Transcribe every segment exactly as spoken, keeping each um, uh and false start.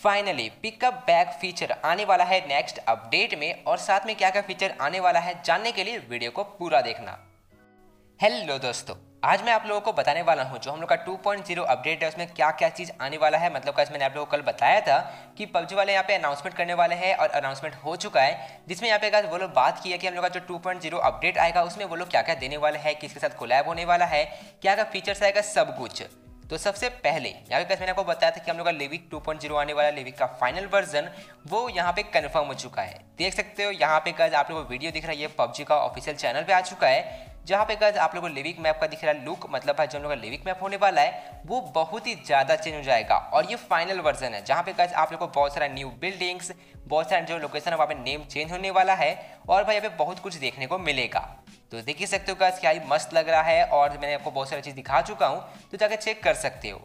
Finally pickup back feature आने वाला है नेक्स्ट अपडेट में, और साथ में क्या क्या फीचर आने वाला है जानने के लिए वीडियो को पूरा देखना। हेलो दोस्तों, आज मैं आप लोगों को बताने वाला हूं जो हम लोग का टू पॉइंट ज़ीरो अपडेट है उसमें क्या क्या चीज़ आने वाला है। मतलब कैसे मैंने आप लोगों को कल बताया था कि पबजी वाले यहाँ पे अनाउंसमेंट करने वाले हैं और अनाउंसमेंट हो चुका है, जिसमें यहाँ पे गाइस वो लोग बात की है कि हम लोग का जो टू पॉइंट ज़ीरो अपडेट आएगा उसमें वो लोग क्या क्या देने वाले हैं, किसके साथ कोलैब होने वाला है, क्या क्या फीचर्स आएगा, सब कुछ। तो सबसे पहले यहाँ पे मैंने आपको बताया था कि हम लोग का लिविक टू पॉइंट ज़ीरो आने वाला है, लिविक का फाइनल वर्जन वो यहाँ पे कंफर्म हो चुका है। देख सकते हो यहाँ पे गाइस आप लोगों को वीडियो दिख रहा है, ये पबजी का ऑफिशियल चैनल पे आ चुका है, जहाँ पे गाइस आप लोगों को लिविक मैप का दिख रहा है लुक। मतलब भाई जो हम लोग का लिविक मैप होने वाला है वो बहुत ही ज़्यादा चेंज हो जाएगा, और ये फाइनल वर्जन है जहाँ पे गाइस आप लोग को बहुत सारा न्यू बिल्डिंग्स, बहुत सारा जो लोकेशन है वहाँ पे नेम चेंज होने वाला है, और भाई यहाँ पे बहुत कुछ देखने को मिलेगा। तो देख ही सकते हो गाइस क्या ही मस्त लग रहा है, और मैंने आपको बहुत सारी चीज़ दिखा चुका हूँ, तो जाकर चेक कर सकते हो।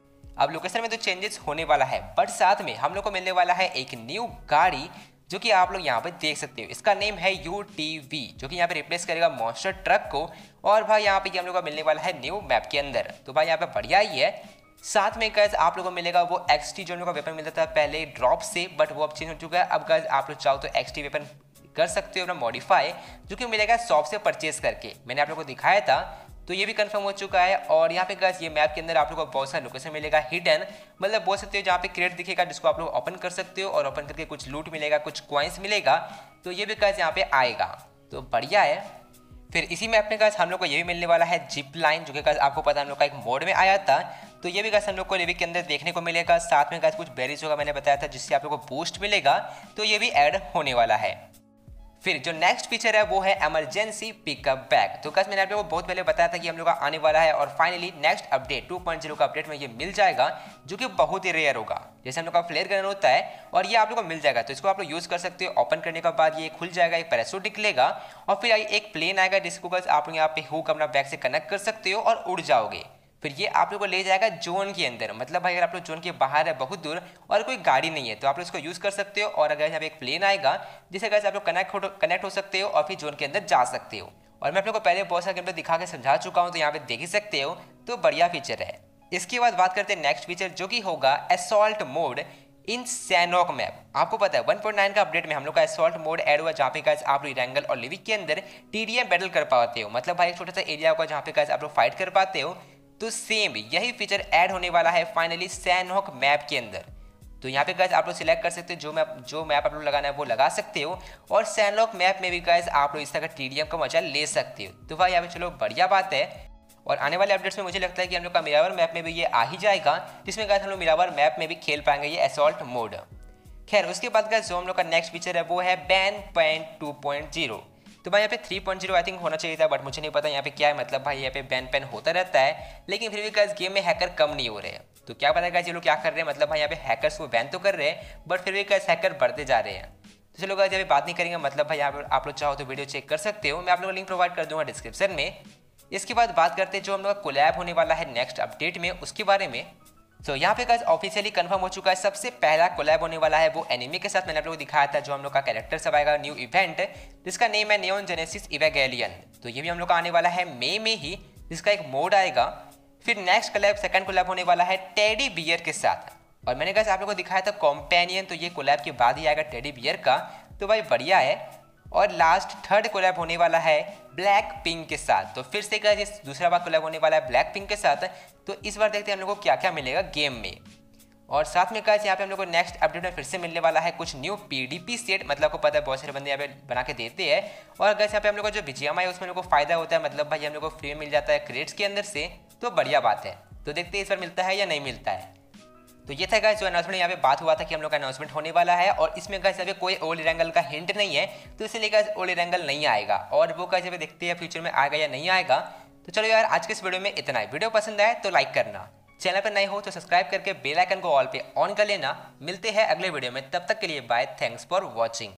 अब लोकेशन में तो चेंजेस होने वाला है, बट साथ में हम लोग को मिलने वाला है एक न्यू गाड़ी जो कि आप लोग यहाँ पे देख सकते हो। इसका नेम है यू टी वी, जो कि यहाँ पे रिप्लेस करेगा मॉन्स्टर ट्रक को, और भाई यहाँ पे हम लोग को मिलने वाला है न्यू मैप के अंदर। तो भाई यहाँ पे बढ़िया ही है। साथ में गाइस आप लोगों को मिलेगा वो एक्स टी जो हम लोग का वेपन मिलता था पहले ड्रॉप से, बट वो अब चेंज हो चुका है। अब गाइस आप लोग चाहो तो एक्स टी वेपन कर सकते हो अपना मॉडिफाई, जो कि मिलेगा शॉप से परचेज करके। मैंने आप लोग को दिखाया था, तो ये भी कंफर्म हो चुका है। और यहाँ पे गाइस ये मैप के अंदर आप लोगों को बहुत सारा लोकेशन मिलेगा हिडन, मतलब बोल सकते हो जहाँ पे क्रेट दिखेगा जिसको आप लोग ओपन कर सकते हो, और ओपन करके कुछ लूट मिलेगा, कुछ कॉइन्स मिलेगा। तो ये भी गाइस यहाँ पे आएगा, तो बढ़िया है। फिर इसी मैप में गाइस हम लोग को ये भी मिलने वाला है जिप लाइन, जो कि गाइस आपको पता है हम लोग का एक मोड में आया था, तो ये भी गाइस हम लोग को लिविक के अंदर देखने को मिलेगा। साथ में गाइस कुछ बेरीज होगा, मैंने बताया था, जिससे आप लोग को बूस्ट मिलेगा, तो ये भी ऐड होने वाला है। फिर जो नेक्स्ट फीचर है वो है इमरजेंसी पिकअप बैक। तो गाइस मैंने आप लोगों को बहुत पहले बताया था कि हम लोग का आने वाला है, और finally next update two point zero का अपडेट में ये मिल जाएगा, जो कि बहुत ही रेयर होगा। जैसे हम लोग का फ्लेयर गन होता है, और ये आप लोग को मिल जाएगा, तो इसको आप लोग यूज़ कर सकते हो। ओपन करने के बाद ये खुल जाएगा, एक पैराशूट निकलेगा, और फिर एक प्लेन आएगा जिसको गाइस आप लोग यहाँ पे हुक अपना बैक से कनेक्ट कर सकते हो और उड़ जाओगे। फिर ये आप लोग को ले जाएगा जोन के अंदर। मतलब भाई अगर आप लोग जोन के बाहर है बहुत दूर और कोई गाड़ी नहीं है, तो आप लोग इसको यूज़ कर सकते हो। और अगर यहाँ पे एक प्लेन आएगा जिससे गाइस आप लोग कनेक्ट हो कनेक्ट हो सकते हो और फिर जोन के अंदर जा सकते हो। और मैं आप लोग को पहले बहुत सारे गेम पे दिखा के समझा चुका हूँ, तो यहाँ पे देख ही सकते हो, तो बढ़िया फीचर है। इसके बाद बात करते हैं नेक्स्ट फीचर, जो कि होगा assault mode in Sanhok map. आपको पता है वन पॉइंट नाइन का अपडेट में हम लोग का असॉल्ट मोड ऐड हुआ, जहाँ पे गाइस आप लोग रैंगल और लिविक के अंदर टीडीएम बैटल कर पाते हो। मतलब भाई एक छोटा सा एरिया होगा जहाँ पे गाइस आप लोग फाइट कर पाते हो, तो सेम यही फीचर ऐड होने वाला है फाइनली सैनहॉक मैप के अंदर। तो यहाँ पे गाइस आप लोग सिलेक्ट कर सकते हो जो मैप जो मैप आप लोग लगाना है वो लगा सकते हो, और सैनहॉक मैप में भी गाइस आप लोग इस तरह का टीडीएम का मजा ले सकते हो। तो भाई यहाँ पे चलो बढ़िया बात है। और आने वाले अपडेट्स में मुझे लगता है कि हम लोग का मिरावर मैप में भी ये आ ही जाएगा, जिसमें गाइस हम लोग मिरावर मैप में भी खेल पाएंगे ये असॉल्ट मोड। खैर उसके बाद गाइस जो हम लोग का नेक्स्ट फीचर है वो है ban pan two point zero. तो भाई यहाँ पे three point zero I think होना चाहिए था, बट मुझे नहीं पता यहाँ पे क्या है। मतलब भाई यहाँ पे बैन पैन होता रहता है, लेकिन फिर भी गाइस गेम में हैकर कम नहीं हो रहे हैं। तो क्या पता गाइस ये लोग क्या कर रहे हैं। मतलब भाई यहाँ पे हैकर्स को बैन तो कर रहे हैं, बट फिर भी गाइस हैकर बढ़ते जा रहे हैं। तो चलो गाइस यहाँ पे बात नहीं करेंगे। मतलब भाई यहाँ आप लोग चाहो तो वीडियो चेक कर सकते हो, मैं आप लोगों को लिंक प्रोवाइड कर दूंगा डिस्क्रिप्शन में। इसके बाद बात करते हैं जो हम लोग का कोलैब होने वाला है नेक्स्ट अपडेट में, उसके बारे में। तो यहाँ पे गाइस ऑफिशियली कंफर्म हो चुका है, सबसे पहला कोलैब होने वाला है वो एनिमे के साथ। मैंने आप लोगों को दिखाया था जो हम लोग का कैरेक्टर सब आएगा न्यू इवेंट, जिसका नेम है नियॉन जेनेसिस इवेंगेलियन। तो ये भी हम लोग का आने वाला है मई में ही, जिसका एक मोड आएगा। फिर नेक्स्ट कोलैब सेकंड कोलैब होने वाला है टेडी बियर के साथ, और मैंने गाइस आप लोगों को दिखाया था कॉम्पेनियन, तो ये कोलैब के बाद ही आएगा टेडी बियर का, तो भाई बढ़िया है। और लास्ट थर्ड कोलैब होने वाला है ब्लैक पिंक के साथ। तो फिर से गाइस दूसरा बार कोलैब होने वाला है ब्लैक पिंक के साथ। तो इस बार देखते हैं हम लोग को क्या क्या मिलेगा गेम में। और साथ में गाइस यहाँ पे हम लोग को नेक्स्ट अपडेट में फिर से मिलने वाला है कुछ न्यू पीडीपी सेट। मतलब आपको पता है बहुत सारे बंदे यहाँ पे बना के देते हैं, और गाइस यहाँ पे हम लोग को जो बीजीएमआई है उसमें हम लोग को फायदा होता है। मतलब भाई हम लोग को फ्री में मिल जाता है क्रेट्स के अंदर से, तो बढ़िया बात है। तो देखते हैं इस बार मिलता है या नहीं मिलता है। तो ये था गाइस जो अनाउंसमेंट यहाँ पे बात हुआ था कि हम लोग का अनाउंसमेंट होने वाला है, और इसमें गाइस अभी कोई ओल्ड रैंगल का हिंट नहीं है, तो इसलिए गाइस ओल्ड रैंगल नहीं आएगा। और वो गाइस अभी देखते हैं फ्यूचर में आएगा या नहीं आएगा। तो चलो यार आज के इस वीडियो में इतना ही। वीडियो पसंद आए तो लाइक करना, चैनल पर नए हो तो सब्सक्राइब करके बेल आइकन को ऑल पे ऑन कर लेना। मिलते हैं अगले वीडियो में, तब तक के लिए बाय, थैंक्स फॉर वॉचिंग।